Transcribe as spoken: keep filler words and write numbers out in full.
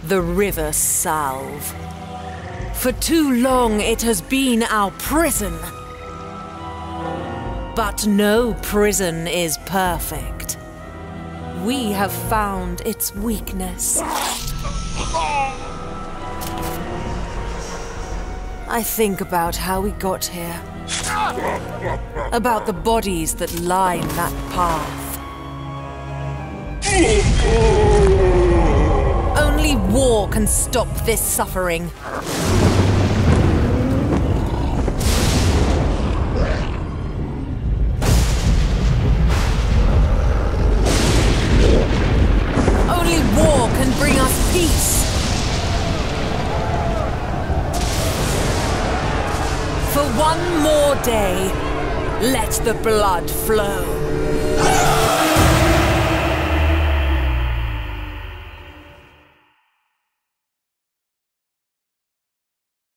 the River Salve. For too long it has been our prison. But no prison is perfect. We have found its weakness. I think about how we got here. About the bodies that line that path. Only war can stop this suffering. Only war can bring us peace. For one more day, let the blood flow.